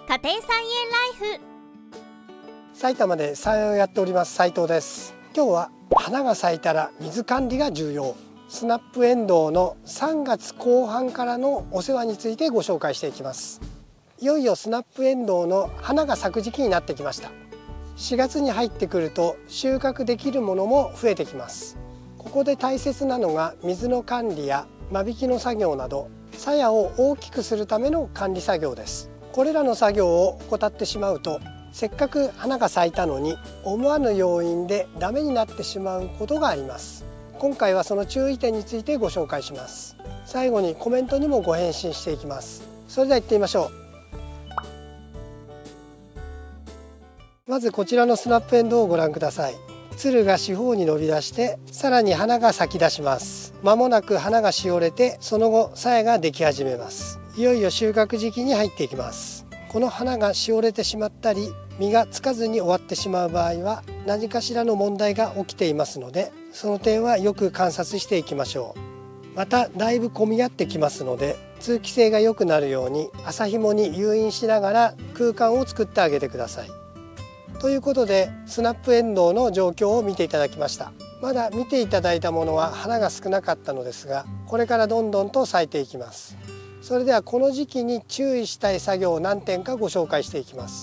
家庭菜園ライフ。 埼玉で菜園をやっております斉藤です。今日は花が咲いたら水管理が重要、スナップエンドウの3月後半からのお世話についてご紹介していきます。いよいよスナップエンドウの花が咲く時期になってきました。4月に入ってくると収穫できるものも増えてきます。ここで大切なのが水の管理や間引きの作業など、鞘を大きくするための管理作業です。これらの作業を怠ってしまうと、せっかく花が咲いたのに思わぬ要因でダメになってしまうことがあります。今回はその注意点についてご紹介します。最後にコメントにもご返信していきます。それでは行ってみましょう。まずこちらのスナップエンドウをご覧ください。つるが四方に伸び出して、さらに花が咲き出します。間もなく花がしおれて、その後鞘ができ始めます。いよいよ収穫時期に入っていきます。この花がしおれてしまったり、実がつかずに終わってしまう場合は何かしらの問題が起きていますので、その点はよく観察していきましょう。まただいぶ混み合ってきますので、通気性が良くなるように麻紐に誘引しながら空間を作ってあげてください。ということでスナップエンドウの状況を見ていただきました。まだ見ていただいたものは花が少なかったのですが、これからどんどんと咲いていきます。それではこの時期に注意したい作業を何点かご紹介していきます。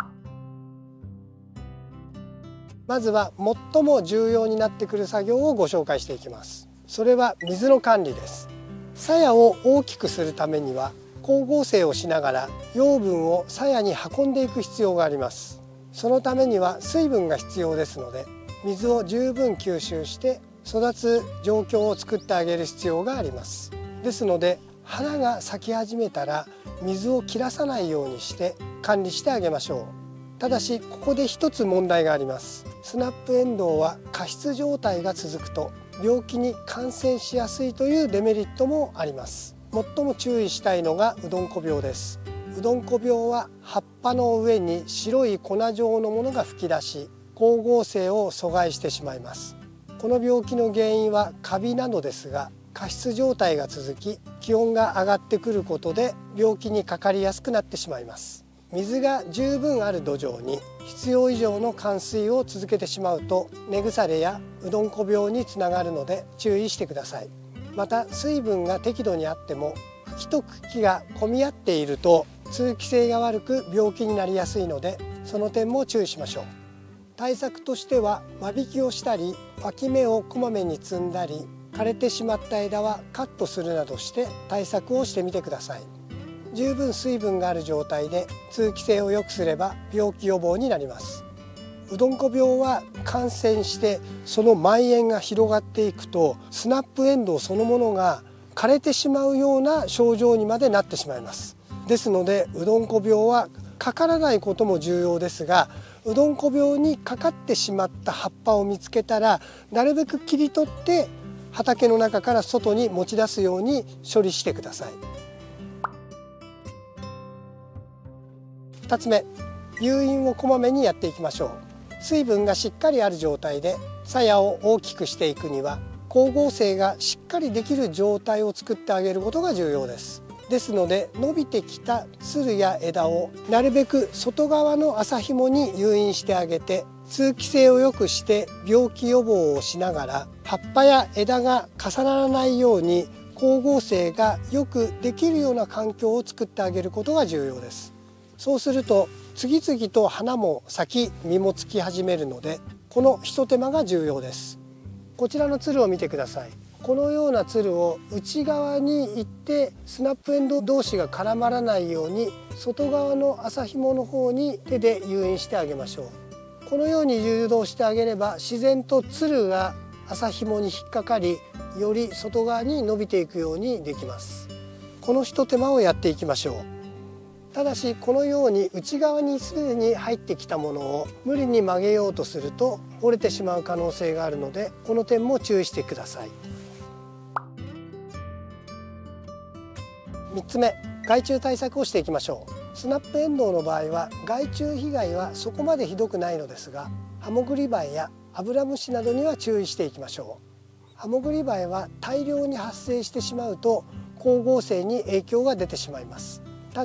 まずは最も重要になってくる作業をご紹介していきます。それは水の管理です。鞘を大きくするためには光合成をしながら養分を鞘に運んでいく必要があります。そのためには水分が必要ですので、水を十分吸収して育つ状況を作ってあげる必要があります。ですので花が咲き始めたら水を切らさないようにして管理してあげましょう。ただしここで一つ問題があります。スナップエンドウは過湿状態が続くと病気に感染しやすいというデメリットもあります。最も注意したいのがうどんこ病です。うどんこ病は葉っぱの上に白い粉状のものが吹き出し、光合成を阻害してしまいます。この病気の原因はカビなどですが、過湿状態が続き気温が上がってくることで病気にかかりやすくなってしまいます。水が十分ある土壌に必要以上の灌水を続けてしまうと根腐れやうどんこ病につながるので注意してください。また水分が適度にあっても茎と茎が混み合っていると通気性が悪く病気になりやすいので、その点も注意しましょう。対策としては間引きをしたり、脇芽をこまめに摘んだり、枯れてしまった枝はカットするなどして対策をしてみてください。十分水分がある状態で通気性を良くすれば病気予防になります。うどんこ病は感染してその蔓延が広がっていくと、スナップエンドウそのものが枯れてしまうような症状にまでなってしまいます。ですのでうどんこ病はかからないことも重要ですが、うどんこ病にかかってしまった葉っぱを見つけたらなるべく切り取って畑の中から外に持ち出すように処理してください。2つ目、誘引をこまめにやっていきましょう。水分がしっかりある状態で鞘を大きくしていくには光合成がしっかりできる状態を作ってあげることが重要です。ですので伸びてきたつるや枝をなるべく外側の麻紐に誘引してあげて、通気性を良くして病気予防をしながら葉っぱや枝が重ならないように光合成がよくできるような環境を作ってあげることが重要です。そうすると次々と花も咲き実もつき始めるので、この一手間が重要です。こちらのつるを見てください。このようなつるを内側に行ってスナップエンドウ同士が絡まらないように外側の麻紐の方に手で誘引してあげましょう。このように誘導してあげれば自然とつるが麻紐に引っかかり、より外側に伸びていくようにできます。この一手間をやっていきましょう。ただしこのように内側にすでに入ってきたものを無理に曲げようとすると折れてしまう可能性があるので、この点も注意してください。3つ目、害虫対策をしていきましょう。スナップエンドウの場合は害虫被害はそこまでひどくないのですが、ハモグリバエやアブラムシなどには注意していきましょう。ハモグリバエは大量に発生してしまうと光合成に影響が出てしまいます。ただ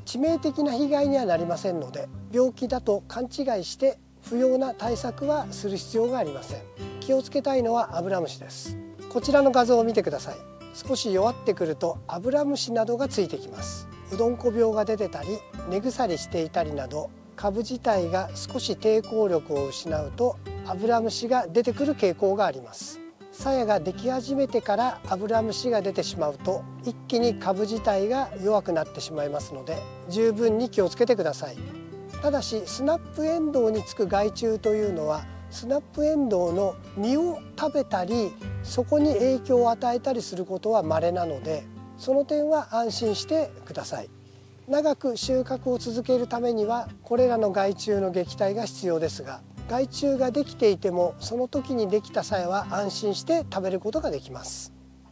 致命的な被害にはなりませんので、病気だと勘違いして不要な対策はする必要がありません。気をつけたいのはアブラムシです。こちらの画像を見てください。少し弱ってくるとアブラムシなどがついてきます。うどんこ病が出てたり根腐りしていたりなど、株自体が少し抵抗力を失うとアブラムシが出てくる傾向があります。鞘ができ始めてからアブラムシが出てしまうと一気に株自体が弱くなってしまいますので、十分に気をつけてください。ただしスナップエンドウにつく害虫というのはスナップエンドウの実を食べたりそこに影響を与えたりすることは稀なので、その点は安心してください。長く収穫を続けるためにはこれらの害虫の撃退が必要ですが、害虫ができていてもその時にできた鞘は安心して食べることができます。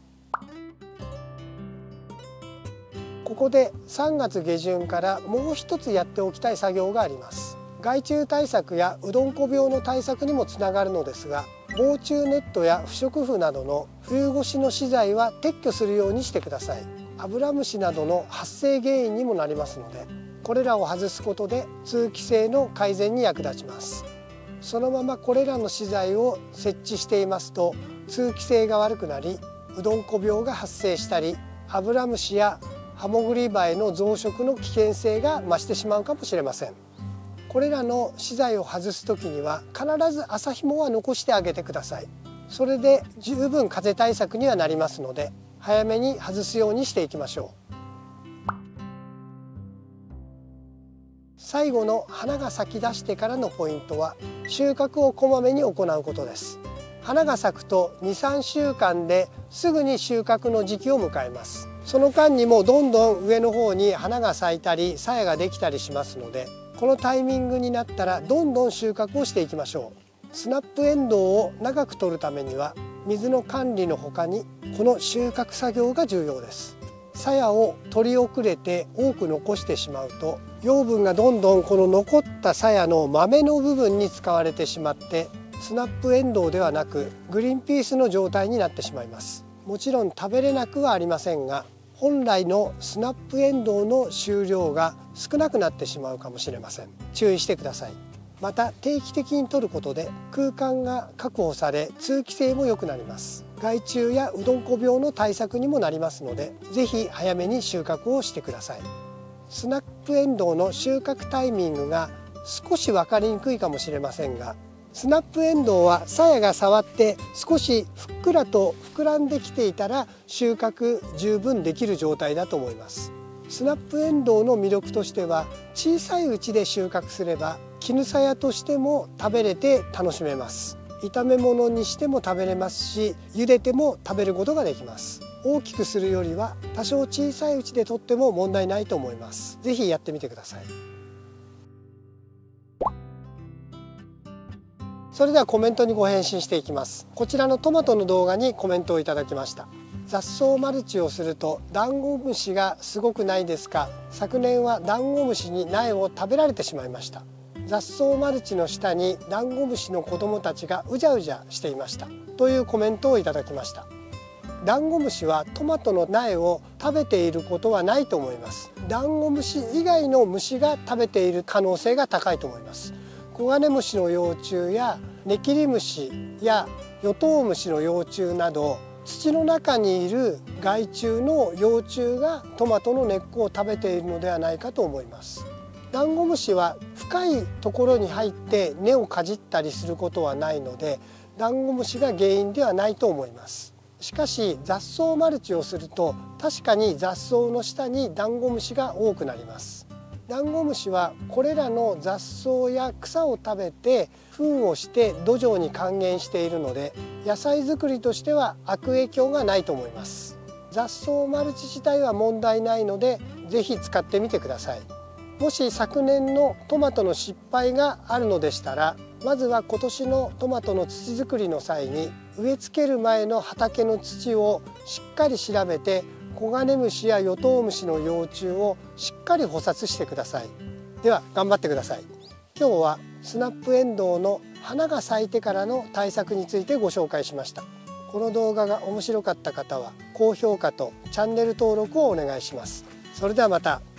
ここで3月下旬からもう一つやっておきたい作業があります。害虫対策やうどんこ病の対策にもつながるのですが、防虫ネットや不織布などの冬越しの資材は撤去するようにしてください。アブラムシなどの発生原因にもなりますので、これらを外すことで通気性の改善に役立ちます。そのままこれらの資材を設置していますと通気性が悪くなり、うどんこ病が発生したり、アブラムシやハモグリバエの増殖の危険性が増してしまうかもしれません。これらの資材を外す時には必ず麻紐は残してあげてください。それで十分風対策にはなりますので、早めに外すようにしていきましょう。最後の花が咲き出してからのポイントは収穫をこまめに行うことです。花が咲くと 2,3 週間ですぐに収穫の時期を迎えます。その間にもどんどん上の方に花が咲いたり鞘ができたりしますので、このタイミングになったらどんどん収穫をしていきましょう。スナップエンドウを長く取るためには水の管理のほかにこの収穫作業が重要です。鞘を取り遅れて多く残してしまうと養分がどんどんこの残った鞘の豆の部分に使われてしまって、スナップエンドウではなくグリーンピースの状態になってしまいます。もちろん食べれなくはありませんが、本来のスナップエンドウの収量が少なくなってしまうかもしれません。注意してください。また定期的に取ることで空間が確保され通気性も良くなります。害虫やうどんこ病の対策にもなりますので、ぜひ早めに収穫をしてください。スナップエンドウの収穫タイミングが少し分かりにくいかもしれませんが、スナップエンドウは鞘が触って少しふっくらと膨らんできていたら収穫十分できる状態だと思います。スナップエンドウの魅力としては小さいうちで収穫すれば絹鞘としても食べれて楽しめます。炒め物にしても食べれますし、茹でても食べることができます。大きくするよりは多少小さいうちでとっても問題ないと思います。ぜひやってみてください。それではコメントにご返信していきます。こちらのトマトの動画にコメントをいただきました。雑草マルチをするとダンゴムシがすごくないですか？昨年はダンゴムシに苗を食べられてしまいました。雑草マルチの下にダンゴムシの子供たちがうじゃうじゃしていましたというコメントをいただきました。ダンゴムシはトマトの苗を食べていることはないと思います。ダンゴムシ以外の虫が食べている可能性が高いと思います。コガネムシの幼虫やネキリムシやヨトウムシの幼虫など土の中にいる害虫の幼虫がトマトの根っこを食べているのではないかと思います。ダンゴムシは深いところに入って根をかじったりすることはないので、ダンゴムシが原因ではないと思います。しかし雑草マルチをすると確かに雑草の下にダンゴムシが多くなります。ダンゴムシはこれらの雑草や草を食べて糞をして土壌に還元しているので、野菜作りとしては悪影響がないと思います。雑草マルチ自体は問題ないので、ぜひ使ってみてください。もし昨年のトマトの失敗があるのでしたら、まずは今年のトマトの土作りの際に植え付ける前の畑の土をしっかり調べて、コガネムシやヨトウムシの幼虫をしっかり捕殺してください。では頑張ってください。今日はスナップエンドウの花が咲いてからの対策についてご紹介しました。この動画が面白かった方は高評価とチャンネル登録をお願いします。それではまた。